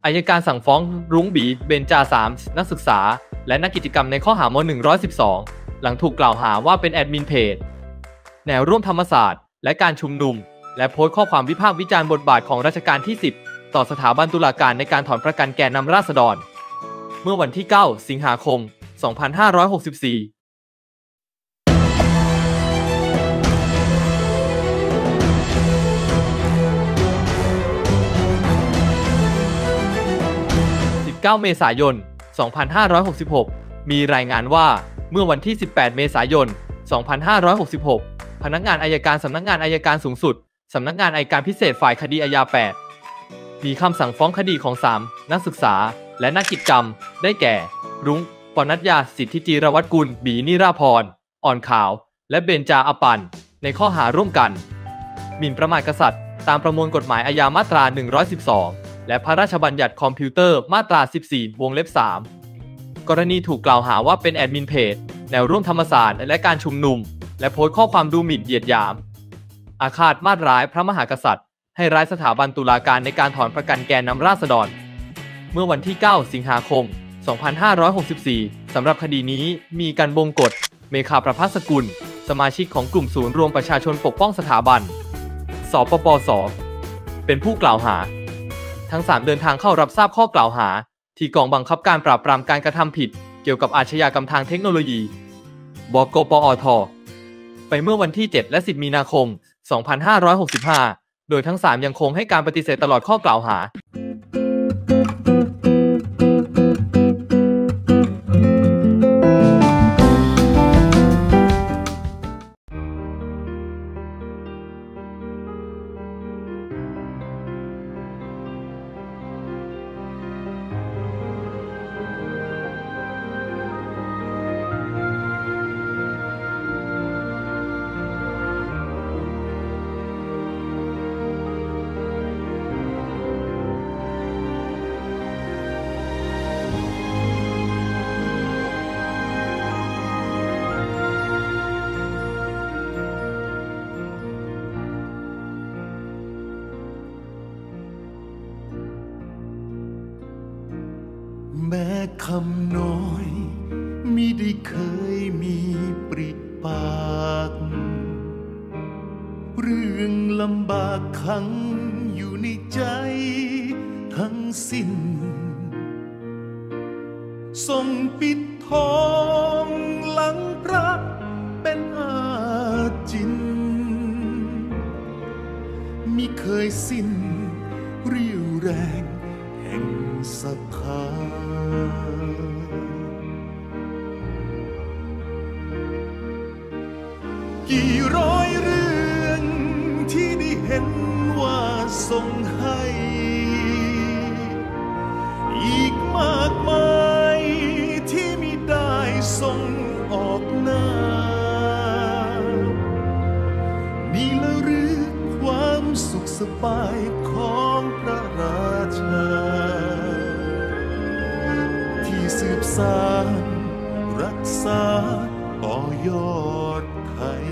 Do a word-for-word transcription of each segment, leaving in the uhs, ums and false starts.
อัยการสั่งฟ้องรุ้งบีเบญจาสามนักศึกษาและนักกิจกรรมในข้อหามหนึ่งร้อยสิบสองหลังถูกกล่าวหาว่าเป็นแอดมินเพจแนวร่วมธรรมศาสตร์และการชุมนุมและโพสต์ข้อความวิพากษ์วิจารณ์บทบาทของรัชกาลที่สิบต่อสถาบันตุลาการในการถอนประกันแกนนำราษฎรเมื่อวันที่เก้าสิงหาคมสองพันห้าร้อยหกสิบสี่เก้าเมษายนสองพันห้าร้อยหกสิบหกมีรายงานว่าเมื่อวันที่สิบแปดเมษายนสองพันห้าร้อยหกสิบหกพนักงานอัยการสำนักงานอัยการสูงสุดสำนักงานอัยการพิเศษฝ่ายคดีอาญาแปดมีคำสั่งฟ้องคดีของสามนักศึกษาและนักกิจกรรมได้แก่รุ้งปนัสยาสิทธิจีรวัตรกุลบีนิราพรอ่อนขาวและเบญจาอปันในข้อหาร่วมกันหมิ่นประมาทกษัตริย์ตามประมวลกฎหมายอาญามาตราหนึ่งร้อยสิบสองและพระราชบัญญัติคอมพิวเตอร์มาตราสิบสี่วงเล็บสามกรณีถูกกล่าวหาว่าเป็นแอดมินเพจแนวร่วมธรรมศาสตร์และการชุมนุมและโพสต์ข้อความดูหมิ่นเหยียดหยามอาฆาตมาตร้ายพระมหากษัตริย์ให้ร้ายสถาบันตุลาการในการถอนประกันแกนนำราษฎรเมื่อวันที่เก้าสิงหาคมสองพันห้าร้อยหกสิบสี่สำหรับคดีนี้มีการบงกฎเมฆาประภัสสกุลสมาชิกของกลุ่มศูนย์รวมประชาชนปกป้องสถาบันสปปสเป็นผู้กล่าวหาทั้งสามเดินทางเข้ารับทราบข้อกล่าวหาที่กองบังคับการปราบปรามการกระทำผิดเกี่ยวกับอาชญากรรมทางเทคโนโลยีบกปอทไปเมื่อวันที่เจ็ดและสิบมีนาคมสองพันห้าร้อยหกสิบห้าโดยทั้งสามยังคงให้การปฏิเสธตลอดข้อกล่าวหาแม้คำน้อยมิได้เคยมีปริปากเรื่องลำบากขังอยู่ในใจทั้งสิ้นทรงปิดทองหลังพระเป็นอาจินมิเคยสิ้นเรี่ยวแรงแห่งศรัทธากี่ร้อยเรื่องที่ได้เห็นว่าทรงให้อีกมากมายที่มิได้ทรงออกหน้านี่ละหรือความสุขสบายของพระราชาที่สืบสานรักษาต่อยอดไทย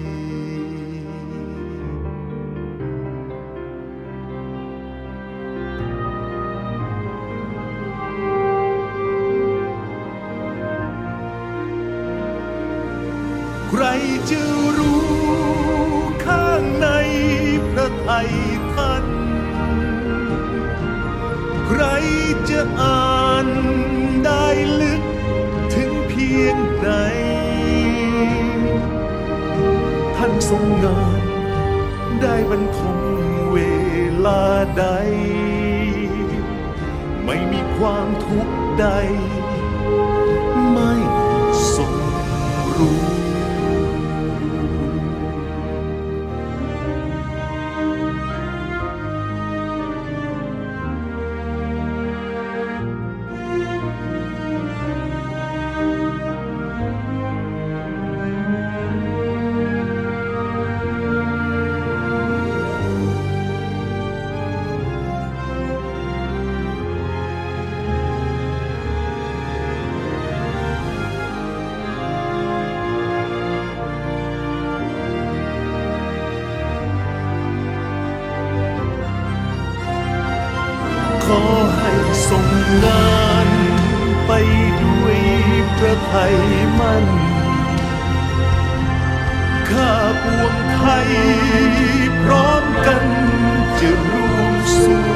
ใครจะรู้ข้างในพระทัยท่านใครจะอ่านได้ลึกถึงเพียงใดท่านทรงงานได้บรรทมเวลาใดไม่มีความทุกข์ใดไม่ทรงรู้ส่งงานไปด้วยพระทัยมั่นข้าปวงไทยพร้อมกันจะร่วมสู้